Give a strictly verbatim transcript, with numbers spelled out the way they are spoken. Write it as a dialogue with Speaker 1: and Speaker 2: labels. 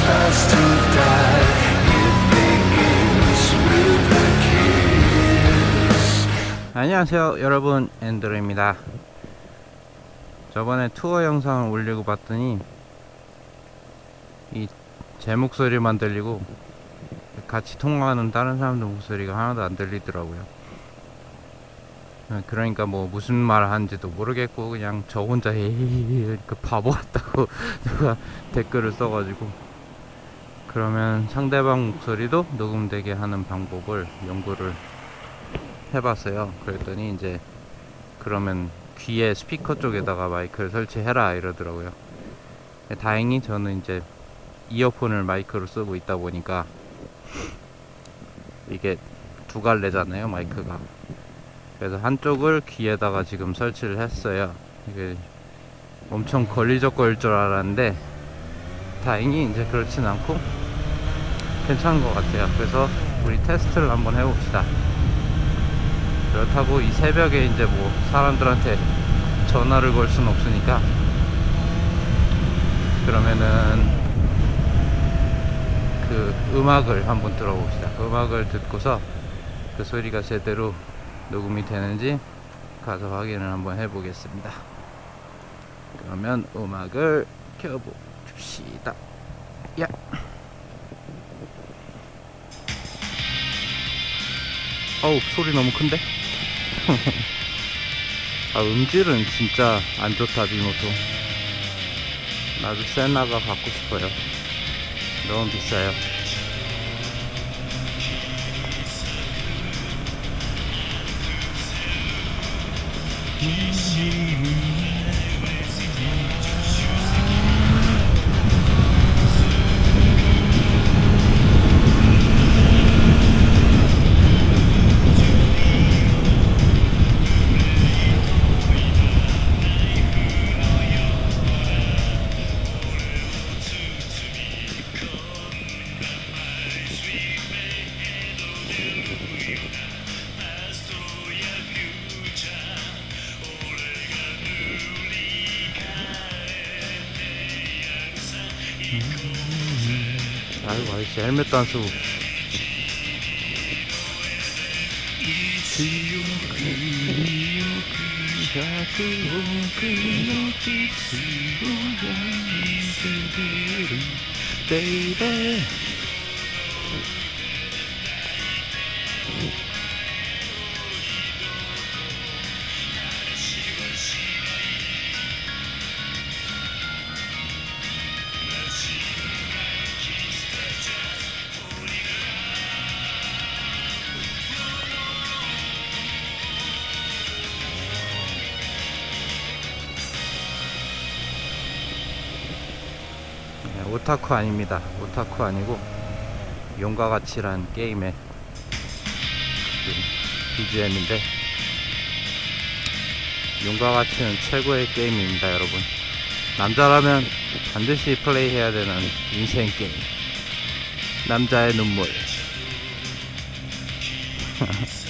Speaker 1: starts to die, it begins with a kiss.
Speaker 2: 안녕하세요 여러분, 앤드로입니다. 저번에 투어 영상을 올리고 봤더니 이 제 목소리만 들리고 같이 통화하는 다른 사람들 목소리가 하나도 안 들리더라고요. 그러니까 뭐 무슨 말 하는지도 모르겠고 그냥 저 혼자 에이 그 바보 같다고 누가 댓글을 써가지고, 그러면 상대방 목소리도 녹음되게 하는 방법을 연구를 해봤어요. 그랬더니 이제 그러면 귀에 스피커 쪽에다가 마이크를 설치해라 이러더라고요. 다행히 저는 이제 이어폰을 마이크로 쓰고 있다 보니까 이게 두 갈래잖아요 마이크가. 그래서 한쪽을 귀에다가 지금 설치를 했어요. 이게 엄청 걸리적거릴 줄 알았는데 다행히 이제 그렇진 않고 괜찮은 것 같아요. 그래서 우리 테스트를 한번 해봅시다. 그렇다고 이 새벽에 이제 뭐 사람들한테 전화를 걸 순 없으니까, 그러면은 그 음악을 한번 들어봅시다. 그 음악을 듣고서 그 소리가 제대로 녹음이 되는지 가서 확인을 한번 해보겠습니다. 그러면 음악을 켜봅시다. 야! 어우, 소리 너무 큰데? 아, 음질은 진짜 안 좋다, 비모토. 나도 세나가 갖고 싶어요. 너무 비싸요. 아이고, 아저씨 헬멧도 안 쓰고. 베이베. 오타쿠 아닙니다. 오타쿠 아니고 용과 같이란 게임의 비지엠인데, 용과 같이는 최고의 게임입니다 여러분. 남자라면 반드시 플레이해야 되는 인생 게임, 남자의 눈물.